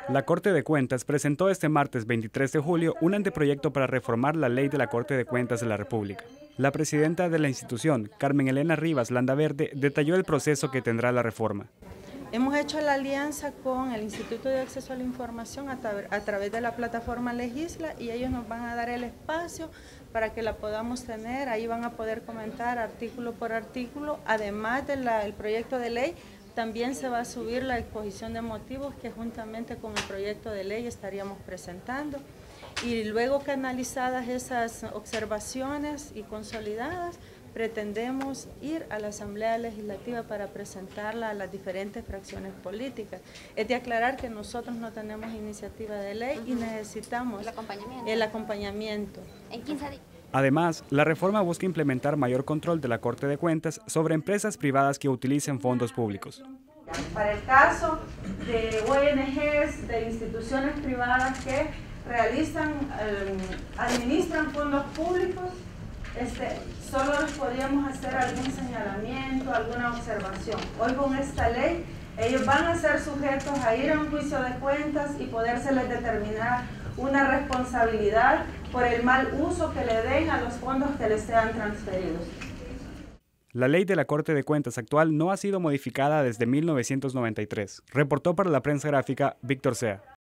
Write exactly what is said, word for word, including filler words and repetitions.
La Corte de Cuentas presentó este martes veintitrés de julio un anteproyecto para reformar la ley de la Corte de Cuentas de la República. La presidenta de la institución, Carmen Elena Rivas Landaverde, detalló el proceso que tendrá la reforma. Hemos hecho la alianza con el Instituto de Acceso a la Información a, tra a través de la plataforma Legisla y ellos nos van a dar el espacio para que la podamos tener. Ahí van a poder comentar artículo por artículo. Además del proyecto de ley, también se va a subir la exposición de motivos que juntamente con el proyecto de ley estaríamos presentando. Y luego que analizadas esas observaciones y consolidadas, pretendemos ir a la Asamblea Legislativa para presentarla a las diferentes fracciones políticas. Es de aclarar que nosotros no tenemos iniciativa de ley uh-huh. y necesitamos el acompañamiento. el acompañamiento. En quince días. Además, la reforma busca implementar mayor control de la Corte de Cuentas sobre empresas privadas que utilicen fondos públicos. Para el caso de O N Ges, de instituciones privadas que realizan, eh, administran fondos públicos, Este, solo les podríamos hacer algún señalamiento, alguna observación. Hoy con esta ley, ellos van a ser sujetos a ir a un juicio de cuentas y podérseles determinar una responsabilidad por el mal uso que le den a los fondos que les sean transferidos. La ley de la Corte de Cuentas actual no ha sido modificada desde mil novecientos noventa y tres, reportó para la prensa gráfica Víctor Sea.